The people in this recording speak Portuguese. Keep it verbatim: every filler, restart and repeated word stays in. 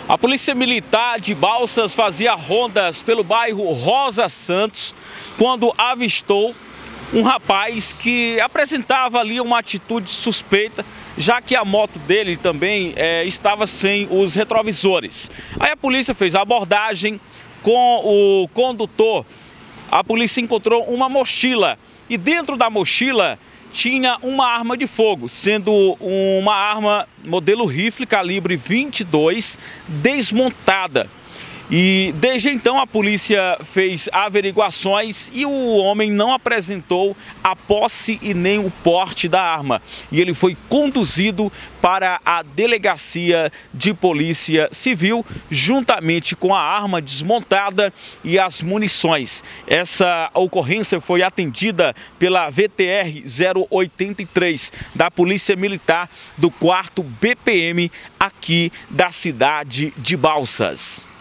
A Polícia Militar de Balsas fazia rondas pelo bairro Rosa Santos quando avistou um rapaz que apresentava ali uma atitude suspeita, já que a moto dele também é, estava sem os retrovisores. Aí a polícia fez a abordagem com o condutor. A polícia encontrou uma mochila e dentro da mochila tinha uma arma de fogo, sendo uma arma modelo rifle calibre vinte e dois desmontada. E desde então a polícia fez averiguações e o homem não apresentou a posse e nem o porte da arma. E ele foi conduzido para a delegacia de polícia civil juntamente com a arma desmontada e as munições. Essa ocorrência foi atendida pela V T R zero oitenta e três da Polícia Militar do quarto B P M aqui da cidade de Balsas.